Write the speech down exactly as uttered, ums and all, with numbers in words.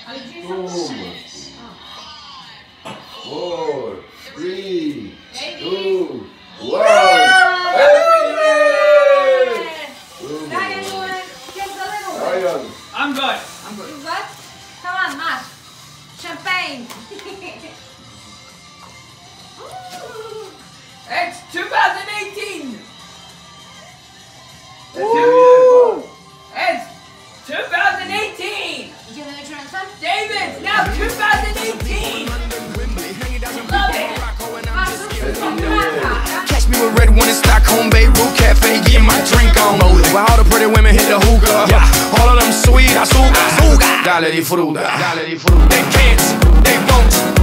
Boom. Four, three, two, one. Ryan. I'm good. I'm good. You good? Come on, Mash. Champagne. It's two thousand eighteen. Woo! It's two thousand eighteen. Idziemy na ręce? David, now two thousand eighteen. Love it. Catch me with red one in Stockholm, Beirut Cafe, getting my drink on. Where all the pretty women hit the hookah. Yeah. All of them sweet, I suga, suga. Dale di fruta, dale di fruta. They can't, they won't.